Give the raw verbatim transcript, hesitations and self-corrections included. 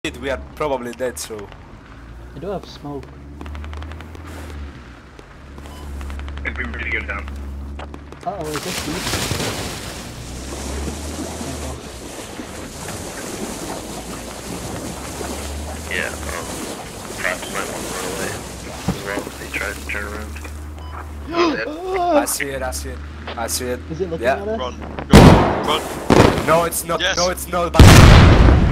We are probably dead, so... I do have smoke. If we really go down. Uh oh, is this deep? Yeah, um, perhaps might want to run away as well if he tries to turn around. I see it, I see it, I see it. Is it looking Yeah. at us? Run, go, run. No, it's not, Yes. no, it's not, but...